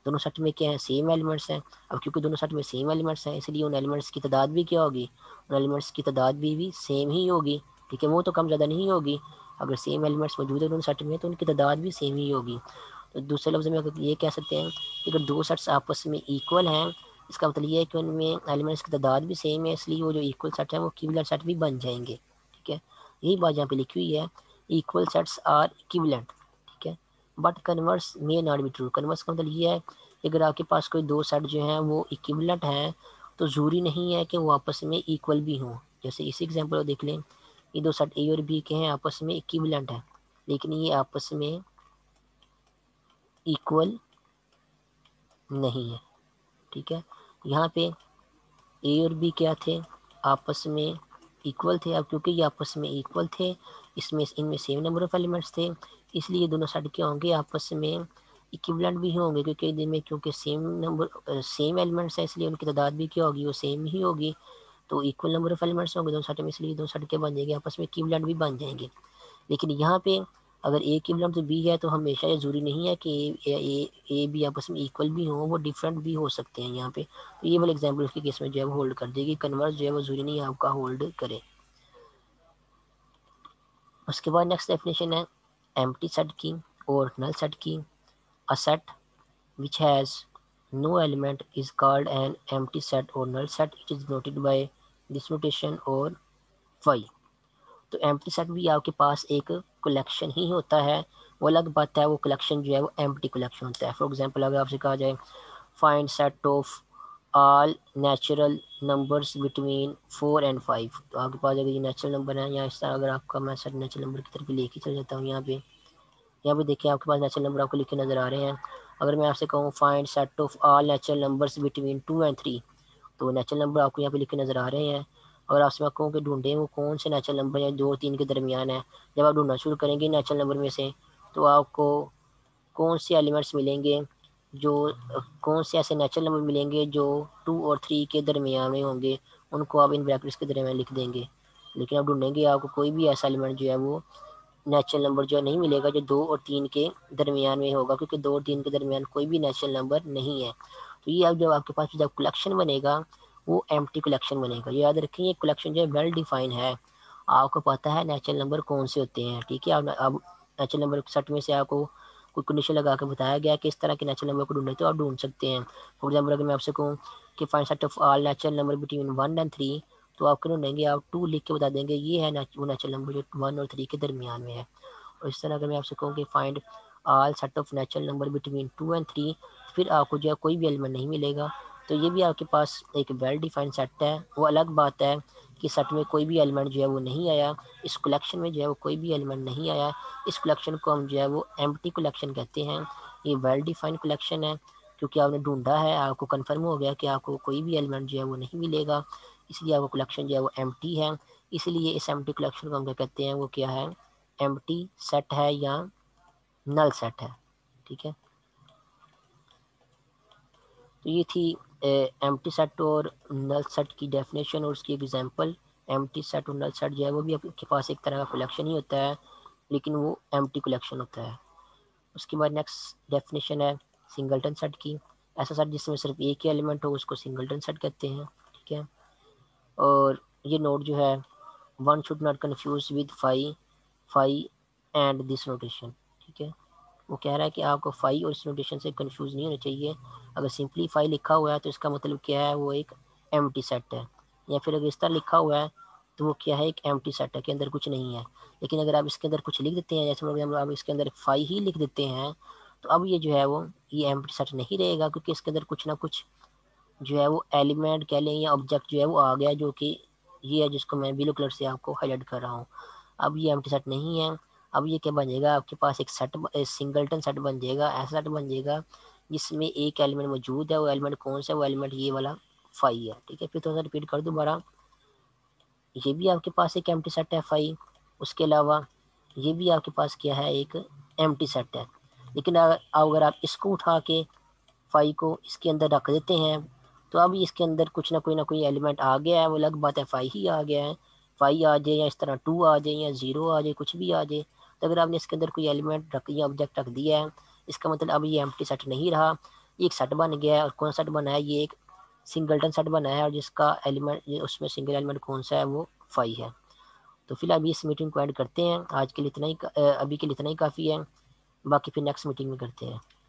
दोनों सेट में क्या है, सेम एलिमेंट्स हैं। अब क्योंकि दोनों सेट में सेम एलिमेंट्स हैं, इसलिए उन एलिमेंट्स की तादाद भी क्या होगी, उन एलिमेंट्स की तादाद भी सेम ही होगी। ठीक है, वो तो कम ज़्यादा नहीं होगी। अगर सेम एलिमेंट्स मौजूद है दोनों सेट में तो उनकी तादाद भी सेम ही होगी। तो दूसरे लफ्ज़ में अगर ये कह सकते हैं कि अगर दो सेट्स आपस में इक्वल हैं, इसका मतलब ये है कि उनमें एलिमेंट्स की तादाद भी सेम है, इसलिए वो जो इक्वल सेट है वो इक्विवेलेंट सेट भी बन जाएंगे। ठीक है, यही बात यहाँ पे लिखी हुई है, इक्वल सेट्स आर इक्विवेलेंट। ठीक है, but converse may not be true. Converse का मतलब ये है कि अगर आपके पास कोई दो सेट जो हैं वो इक्विवेलेंट हैं तो ज़रूरी नहीं है कि वो आपस में इक्वल भी हों। जैसे इसी एग्जांपल को देख लें, ये दो सेट ए और बी के हैं, आपस में इक्विवेलेंट है, लेकिन ये आपस में इक्वल नहीं है। ठीक है, यहाँ पे ए और बी क्या थे, आपस में इक्वल थे। अब क्योंकि ये आपस में इक्वल थे, इसमें इनमें सेम नंबर ऑफ एलिमेंट्स थे, इसलिए दोनों सेट क्या होंगे, आपस में इक्विवेलेंट भी होंगे। क्योंकि इनमें क्योंकि सेम एलिमेंट्स हैं, इसलिए उनकी तादाद भी क्या होगी, वो सेम ही होगी। तो इक्वल नंबर ऑफ एलिमेंट्स होंगे दोनों सेट में, इसलिए दोनों सेट के बन जाएंगे, आपस में इक्विवेलेंट भी बन जाएंगे। लेकिन यहाँ पे अगर ए इक्विवेलेंट तो बी है, तो हमेशा ये ज़रूरी नहीं है कि ए बी आपस में इक्वल भी हों, वो डिफरेंट भी हो सकते हैं यहाँ पे। तो ये वाला एग्जाम्पल उसके केस में जो है वो होल्ड कर देगी, कन्वर्स जो है वो ज़रूरी नहीं है आपका होल्ड करे। उसके बाद नेक्स्ट डेफिनेशन है एम्प्टी सेट की और नल सेट की। A set which has no element is called an empty set or null set. It is denoted by this notation और phi। तो एम्प्टी सेट भी आपके पास एक कलेक्शन ही होता है, वो अलग बात है, वो कलेक्शन जो है वो एम्प्टी कलेक्शन होता है। फॉर एग्जांपल अगर आपसे कहा जाए find set of all natural numbers between 4 and 5, तो आपके पास अगर ये नेचुरल नंबर है, या इस तरह अगर आपका मैं सेट नेचुरल नंबर की तरफ लेके चल जाता हूँ, यहाँ पे देखिए आपके पास नेचुरल नंबर आपको लिखे नज़र आ रहे हैं। अगर मैं आपसे कहूँ find set of all natural numbers between 2 and 3, तो नेचुरल नंबर आपको यहाँ पे लिखे नज़र आ रहे हैं। अगर आपसे मैं कहूँ कि ढूंढें वो कौन से नेचुरल नंबर या 2 और 3 के दरमियान है, जब आप ढूंढना शुरू करेंगे नेचुरल नंबर में से, तो आपको कौन से एलिमेंट्स मिलेंगे, जो कौन से ऐसे नेचुरल नंबर मिलेंगे जो 2 और 3 के दरमियान में होंगे, उनको आप इन ब्रैकेट्स के दरमियान लिख देंगे। लेकिन आप ढूंढेंगे आपको कोई भी ऐसा एलिमेंट जो है वो नेचुरल नंबर जो नहीं मिलेगा जो 2 और 3 के दरमियान में होगा, क्योंकि 2 और 3 के दरमियान कोई भी नेचुरल नंबर नहीं है। तो ये अब जब आपके पास जब कलेक्शन बनेगा वो एम्प्टी कलेक्शन बनेगा। ये याद रखें, ये कलेक्शन जो है वेल डिफाइन है, आपको पता है नेचुरल नंबर कौन से होते हैं। ठीक है, अब नेचुरल नंबर सेट में से आपको कोई कंडीशन लगा के बताया गया कि इस तरह के नेचुरल नंबर को ढूंढे तो आप ढूंढ सकते हैं। फॉर एग्जाम्पल अगर मैं आपसे कहूँ कि find set of all natural number between 1 and 3, तो आप क्यों ढूंढेंगे, आप 2 लिख के बता देंगे ये है वो नेचुरल नंबर जो 1 और 3 के दरमियान में है। और इस तरह अगर मैं आपसे कहूँ कि find all set of natural number between 2 and 3, फिर आपको जो है कोई भी एलिमेंट नहीं मिलेगा। तो ये भी आपके पास एक वेल डिफाइंड सेट है। वो अलग बात है कि सेट में कोई भी एलिमेंट जो है वो नहीं आया, इस कलेक्शन में जो है वो कोई भी एलिमेंट नहीं आया, इस कलेक्शन को हम जो है वो एम्प्टी कलेक्शन कहते हैं। ये वेल डिफाइंड कलेक्शन है, क्योंकि आपने ढूंढा है, आपको कन्फर्म हो गया कि आपको कोई भी एलिमेंट जो है वो नहीं मिलेगा, इसलिए आपको कलेक्शन जो है वो एम्प्टी है। इसलिए इस एम्प्टी कलेक्शन को हम क्या कहते हैं, वो क्या है, एम्प्टी सेट है या नल सेट है। ठीक है, तो ये थी एम्प्टी सेट और नल सेट की डेफिनेशन और उसकी एग्जांपल। एम्प्टी सेट और नल सेट जो है वो भी आपके पास एक तरह का कलेक्शन ही होता है, लेकिन वो एम्प्टी कलेक्शन होता है। उसके बाद नेक्स्ट डेफिनेशन है सिंगलटन सेट की। ऐसा सेट जिसमें सिर्फ एक ही एलिमेंट हो उसको सिंगलटन सेट कहते हैं। ठीक है, और ये नोट जो है one should not confuse with phi and this notation. ठीक है, वो कह रहा है कि आपको फाई और इस नोटेशन से कंफ्यूज नहीं होना चाहिए। अगर सिंपली फाई लिखा हुआ है तो इसका मतलब क्या है, वो एक एम्प्टी सेट है। या फिर अगर इस तरह लिखा हुआ है तो वो क्या है, एक एम्प्टी सेट है के अंदर कुछ नहीं है। लेकिन अगर आप इसके अंदर कुछ लिख देते हैं, जैसे फॉर एग्जाम्पल आप इसके अंदर फाई ही लिख देते हैं, तो अब ये जो है वो ये एम्प्टी सेट नहीं रहेगा, क्योंकि इसके अंदर कुछ ना कुछ जो है वो एलिमेंट कह लें या ऑब्जेक्ट जो है वो आ गया, जो कि ये है जिसको मैं ब्लू कलर से आपको हाईलाइट कर रहा हूँ। अब ये एम्प्टी सेट नहीं है। अब ये क्या बन जाएगा, आपके पास एक सेट सिंगलटन सेट बन जाएगा, ऐसा सेट बन जाएगा जिसमें एक एलिमेंट मौजूद है। वो एलिमेंट कौन सा है, वो एलिमेंट ये वाला फाई है। ठीक है, फिर थोड़ा सा रिपीट कर दोबारा, ये भी आपके पास एक एम्प्टी सेट है फाई, उसके अलावा ये भी आपके पास क्या है, एक एम्प्टी सेट है। लेकिन अगर आप इसको उठा के फाई को इसके अंदर रख देते हैं, तो अब इसके अंदर कुछ ना कोई एलिमेंट आ गया है, वो अलग बात है फाई ही आ गया है। फाई आ जाए या इस तरह 2 आ जाए या 0 आ जाए, कुछ भी आ जाए, तो अगर आपने इसके अंदर कोई एलिमेंट रख या ऑब्जेक्ट रख दिया है, इसका मतलब अब ये एम्प्टी सेट नहीं रहा। ये एक सेट बन गया है, और कौन सा सेट बना है, ये एक सिंगलटन सेट बना है, और जिसका एलिमेंट, उसमें सिंगल एलिमेंट कौन सा है, वो 5 है। तो फिलहाल इस मीटिंग को ऐड करते हैं, आज के लिए इतना ही, अभी के लिए इतना ही काफ़ी है, बाकी फिर नेक्स्ट मीटिंग में करते हैं।